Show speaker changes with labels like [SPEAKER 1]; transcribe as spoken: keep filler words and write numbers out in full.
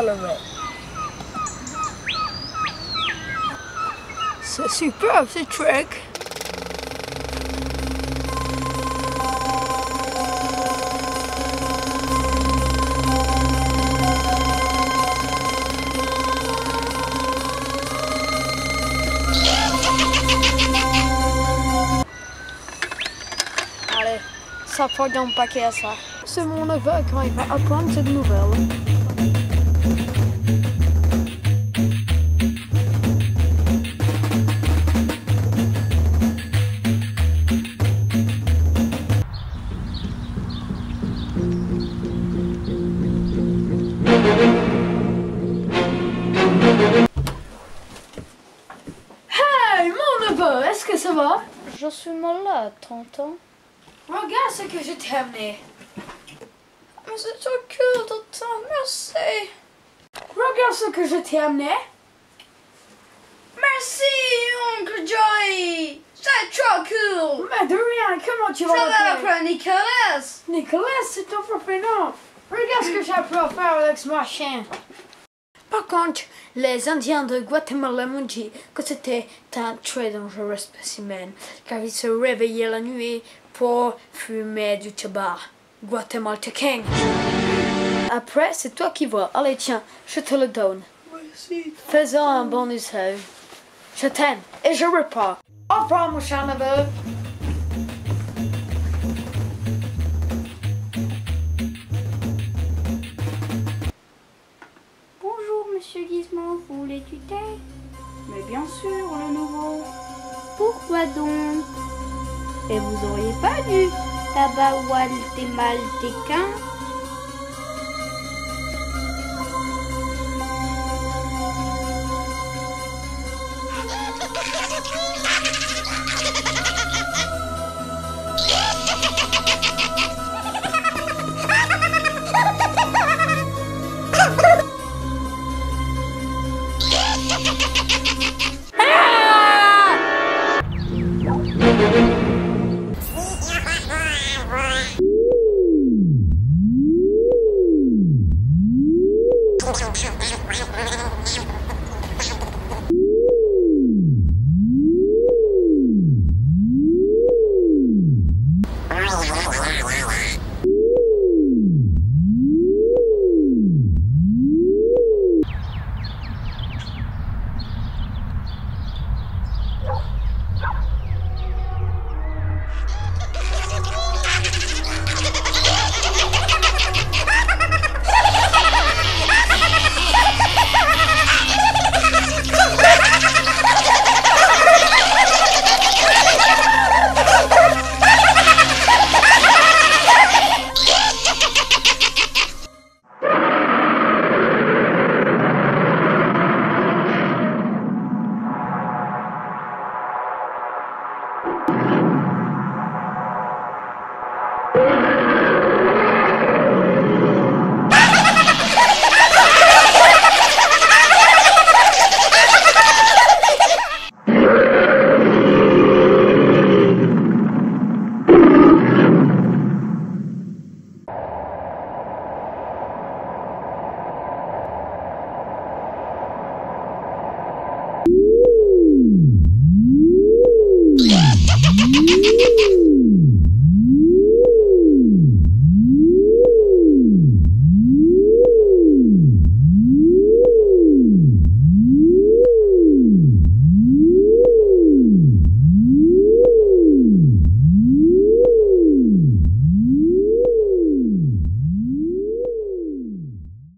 [SPEAKER 1] relever. C'est superbe ce truc.
[SPEAKER 2] Allez, ça faut donc paquet à ça. C'est mon neveu quand il va apprendre cette nouvelle.
[SPEAKER 1] Hey, mon neveu, est-ce que ça va?
[SPEAKER 2] Je suis malade, tonton.
[SPEAKER 1] Regarde ce que je t'ai amené. Mais c'est trop cool, tonton, merci. Regarde ce que je t'ai amené. Merci, oncle Joey. C'est trop cool. Mais de rien, comment tu vas
[SPEAKER 3] Ça va
[SPEAKER 1] l'appeler?
[SPEAKER 3] l'appeler Nicolas.
[SPEAKER 1] Nicolas, c'est ton propre nom. Regarde ce que j'ai appris à faire avec ce machin. Par contre, les Indiens de Guatemala m'ont dit que c'était un très dangereux spécimen, car ils se réveillaient la nuit pour fumer du tabac guatémaltécain. Après, c'est toi qui vois. Allez, tiens, je te le donne.
[SPEAKER 3] Merci.
[SPEAKER 1] Faisons un bon usage. Je t'aime et je repars. Au revoir, mon cher neveu.
[SPEAKER 4] Bonjour, monsieur Gizmo, vous voulez du thé? Mais bien sûr, le nouveau. Pourquoi donc? Et vous auriez pas du tabac guatémaltécain?